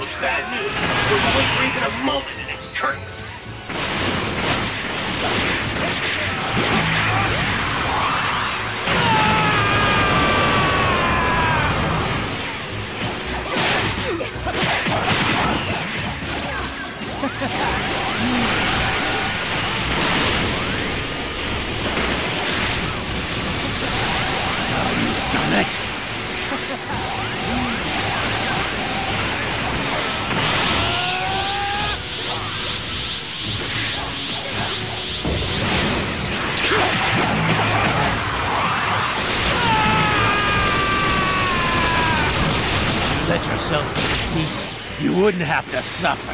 bad news. We're only for even a moment and it's curtains. You've done it! If you let yourself be defeated, you wouldn't have to suffer.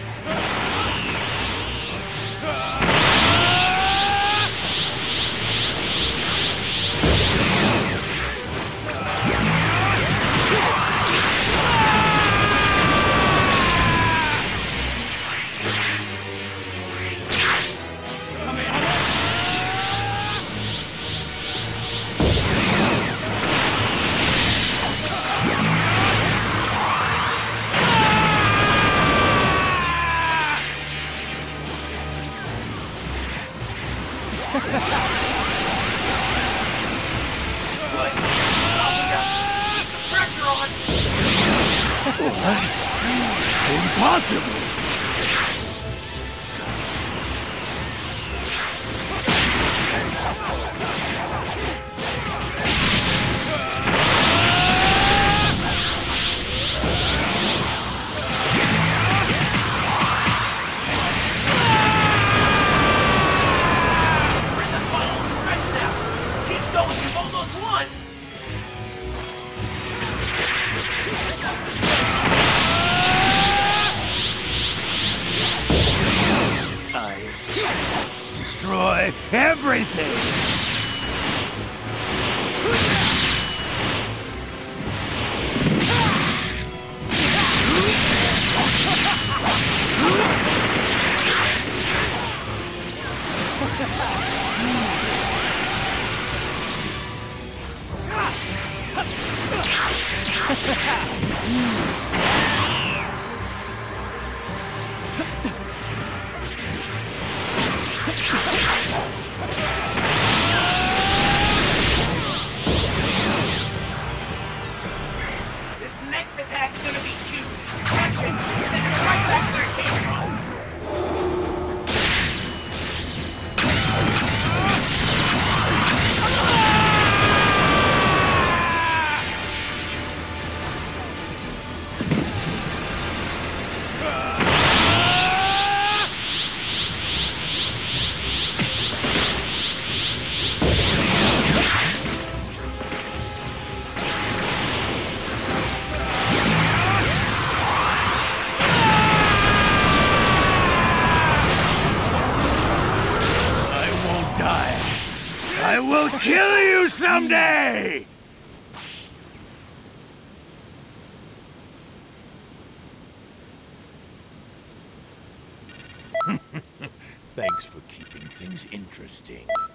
What? Impossible! Destroy everything! This next attack's gonna be huge. Watch it! Send it right back where it came from. I will kill you someday! Thanks for keeping things interesting.